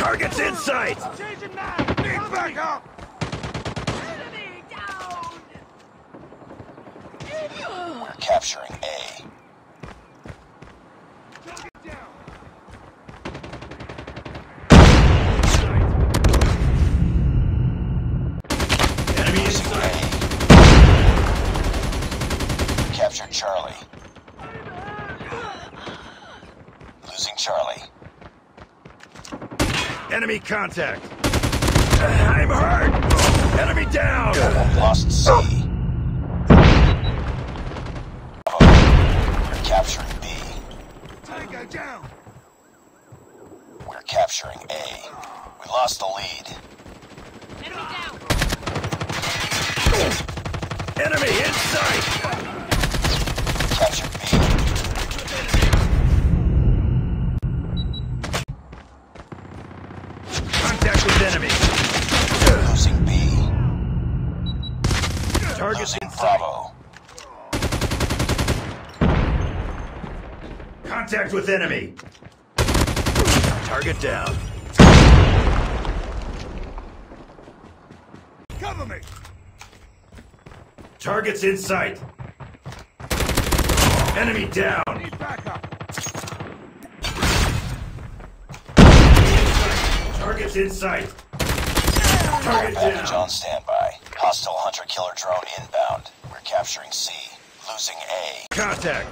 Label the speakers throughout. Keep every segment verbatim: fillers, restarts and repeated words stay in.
Speaker 1: Target's in sight!
Speaker 2: Changing now! Need back up!
Speaker 3: Enemy down!
Speaker 4: We're capturing A.
Speaker 2: Target down!
Speaker 1: Enemy in
Speaker 4: Losing
Speaker 1: sight!
Speaker 4: A. Captured Charlie. Losing Charlie.
Speaker 1: Enemy contact! I'm hurt! Enemy down!
Speaker 4: Lost C. We're capturing B.
Speaker 2: Tango down!
Speaker 4: We're capturing A. We lost the lead.
Speaker 3: Enemy down!
Speaker 1: Enemy in sight!
Speaker 4: Captured B.
Speaker 1: Contact with enemy!
Speaker 4: Losing B.
Speaker 1: Target's
Speaker 4: Losing
Speaker 1: in sight!
Speaker 4: Bravo.
Speaker 1: Contact with enemy! Target down.
Speaker 2: Cover me!
Speaker 1: Target's in sight! Enemy down!
Speaker 2: Need back up!
Speaker 1: Target's in sight!
Speaker 4: Care
Speaker 1: Target
Speaker 4: package
Speaker 1: down!
Speaker 4: on standby. Hostile hunter-killer drone inbound. We're capturing C. Losing A.
Speaker 1: Contact!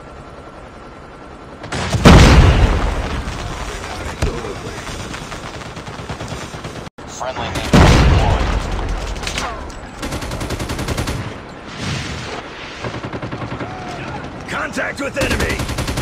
Speaker 4: Friendly neighborhood deployed.
Speaker 1: Contact with enemy!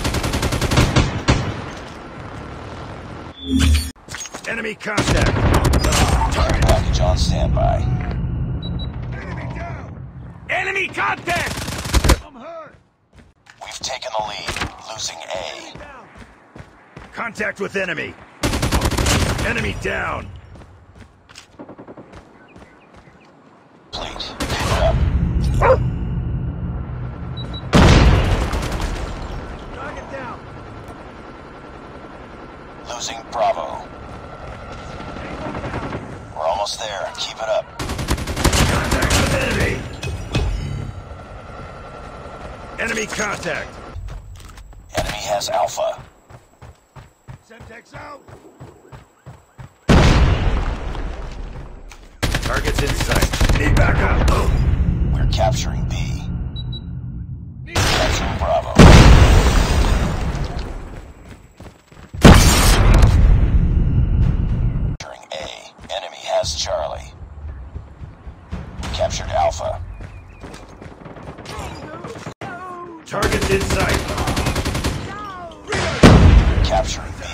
Speaker 1: Enemy contact!
Speaker 4: Care package on standby.
Speaker 2: Enemy down!
Speaker 1: Enemy contact!
Speaker 2: I'm hurt!
Speaker 4: We've taken the lead. Losing A.
Speaker 2: Down!
Speaker 1: Contact with enemy! Enemy down!
Speaker 4: Complete. Keep it up.
Speaker 2: Target down!
Speaker 4: Losing Bravo. We're almost there. Keep it up.
Speaker 1: Contact with enemy! Enemy contact!
Speaker 4: Enemy has Alpha.
Speaker 2: Semtex out!
Speaker 1: Target's in sight. Need backup!
Speaker 4: We're capturing B. Capturing Bravo. Capturing A. Enemy has Charlie. Captured Alpha.
Speaker 1: Target's in sight!
Speaker 4: Capturing B.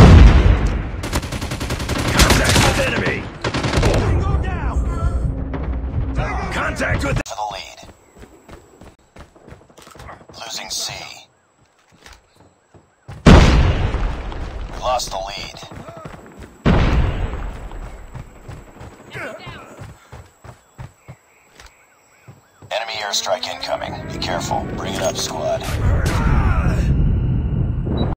Speaker 1: Contact with enemy!
Speaker 2: Go down!
Speaker 1: Contact with...
Speaker 4: For the lead. Losing C. We lost the lead. Enemy airstrike incoming. Be careful. Bring it up, squad.